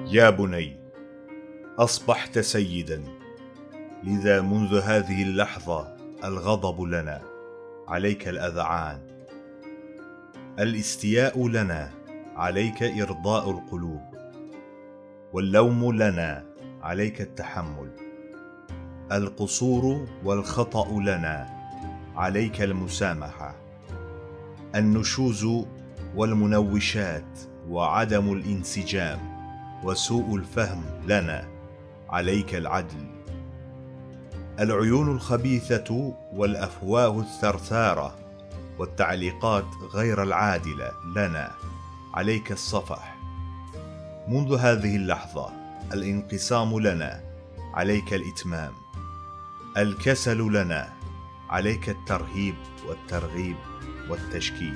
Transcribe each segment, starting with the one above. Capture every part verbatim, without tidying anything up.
يا بني، أصبحت سيدا، لذا منذ هذه اللحظة الغضب لنا، عليك الأذعان. الاستياء لنا، عليك إرضاء القلوب. واللوم لنا، عليك التحمل. القصور والخطأ لنا، عليك المسامحة. النشوز والمنوشات وعدم الانسجام وسوء الفهم لنا، عليك العدل. العيون الخبيثة والأفواه الثرثارة والتعليقات غير العادلة لنا، عليك الصفح. منذ هذه اللحظة الانقسام لنا، عليك الإتمام. الكسل لنا، عليك الترهيب والترغيب والتشكيك.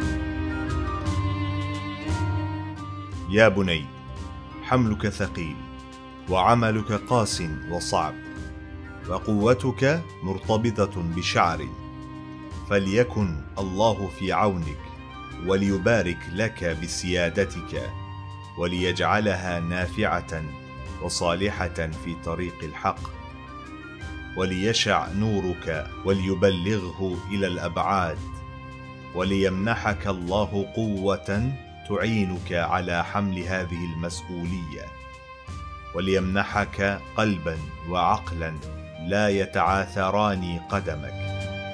يا بني، حملك ثقيل، وعملك قاس وصعب، وقوتك مرتبطة بشعر، فليكن الله في عونك، وليبارك لك بسيادتك، وليجعلها نافعة وصالحة في طريق الحق، وليشع نورك وليبلغه إلى الأبعاد، وليمنحك الله قوة تعينك على حمل هذه المسؤولية، وليمنحك قلبا وعقلا لا يتعاثران قدمك.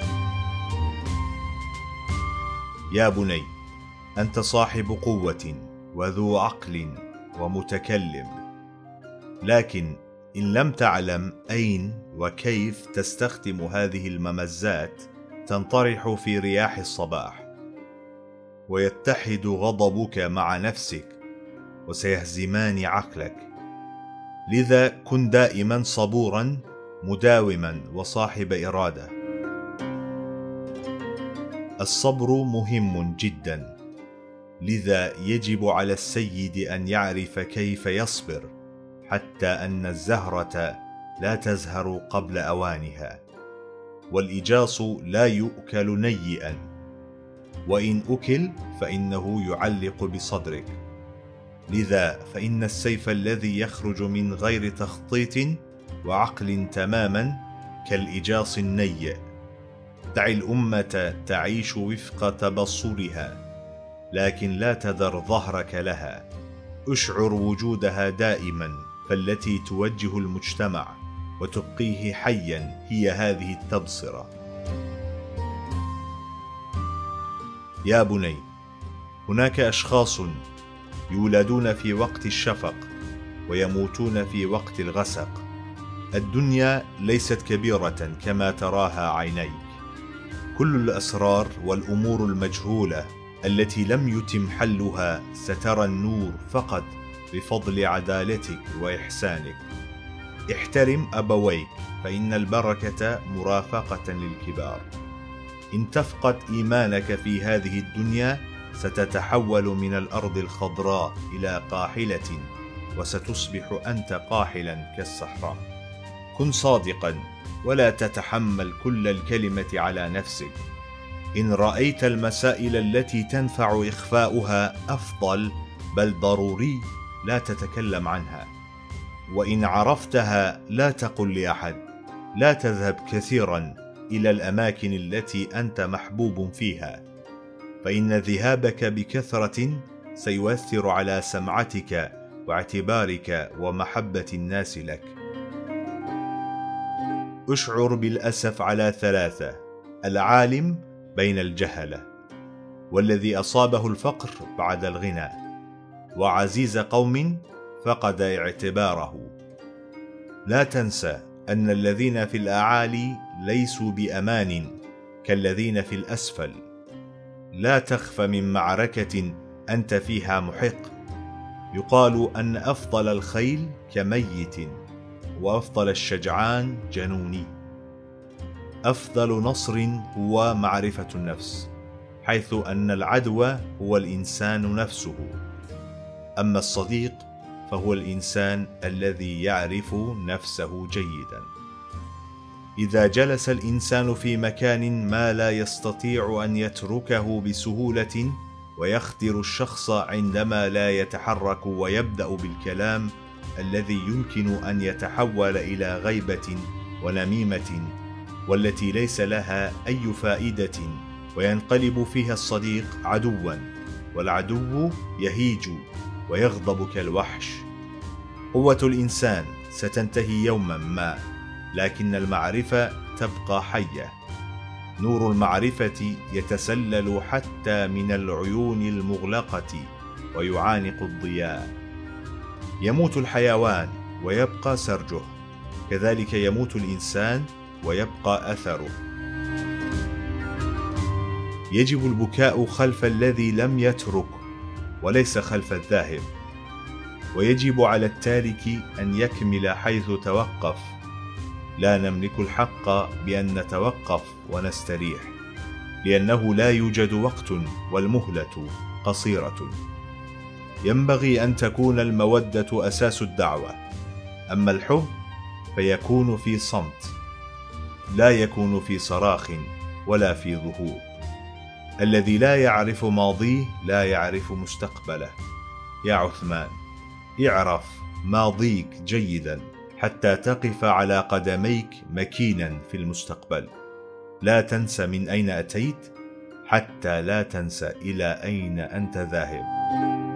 يا بني، أنت صاحب قوة وذو عقل ومتكلم، لكن إن لم تعلم أين وكيف تستخدم هذه الممزات تنطرح في رياح الصباح، ويتحد غضبك مع نفسك وسيهزمان عقلك. لذا كن دائما صبورا مداوما وصاحب إرادة. الصبر مهم جدا، لذا يجب على السيد أن يعرف كيف يصبر، حتى أن الزهرة لا تزهر قبل أوانها، والإجاص لا يؤكل نيئا، وإن أكل فإنه يعلق بصدرك. لذا فإن السيف الذي يخرج من غير تخطيط وعقل تماما كالإجاص النيئ. دع الأمة تعيش وفق تبصرها، لكن لا تذر ظهرك لها. اشعر وجودها دائما، فالتي توجه المجتمع وتبقيه حيا هي هذه التبصرة. يا بني، هناك أشخاص يولدون في وقت الشفق ويموتون في وقت الغسق. الدنيا ليست كبيرة كما تراها عينيك. كل الأسرار والأمور المجهولة التي لم يتم حلها سترى النور فقط بفضل عدالتك وإحسانك. احترم أبويك، فإن البركة مرافقة للكبار. إن تفقد إيمانك في هذه الدنيا ستتحول من الأرض الخضراء إلى قاحلة، وستصبح أنت قاحلا كالصحراء. كن صادقا ولا تتحمل كل الكلمة على نفسك. إن رأيت المسائل التي تنفع إخفاؤها أفضل بل ضروري، لا تتكلم عنها. وإن عرفتها لا تقل لأحد. لا تذهب كثيرا إلى الأماكن التي أنت محبوب فيها، فإن ذهابك بكثرة سيؤثر على سمعتك واعتبارك ومحبة الناس لك. اشعر بالأسف على ثلاثة: العالم بين الجهلة، والذي أصابه الفقر بعد الغنى، وعزيز قوم فقد اعتباره. لا تنسى أن الذين في الأعالي ليسوا بأمان كالذين في الأسفل. لا تخف من معركة أنت فيها محق. يقال أن أفضل الخيل كميت، وأفضل الشجعان جنوني. أفضل نصر هو معرفة النفس، حيث أن العدو هو الإنسان نفسه، أما الصديق فهو الإنسان الذي يعرف نفسه جيدا. إذا جلس الإنسان في مكان ما لا يستطيع أن يتركه بسهولة، ويختر الشخص عندما لا يتحرك ويبدأ بالكلام الذي يمكن أن يتحول إلى غيبة ونميمة، والتي ليس لها أي فائدة، وينقلب فيها الصديق عدوا، والعدو يهيج ويغضب كالوحش. قوة الإنسان ستنتهي يوما ما، لكن المعرفة تبقى حية. نور المعرفة يتسلل حتى من العيون المغلقة ويعانق الضياء. يموت الحيوان ويبقى سرجه، كذلك يموت الإنسان ويبقى أثره. يجب البكاء خلف الذي لم يترك وليس خلف الذاهب، ويجب على التارك أن يكمل حيث توقف. لا نملك الحق بأن نتوقف ونستريح، لأنه لا يوجد وقت والمهلة قصيرة. ينبغي أن تكون المودة أساس الدعوة، أما الحب فيكون في صمت، لا يكون في صراخ ولا في ظهور. الذي لا يعرف ماضيه لا يعرف مستقبله. يا عثمان، اعرف ماضيك جيدا حتى تقف على قدميك مكينا في المستقبل. لا تنس من أين أتيت حتى لا تنس إلى أين أنت ذاهب.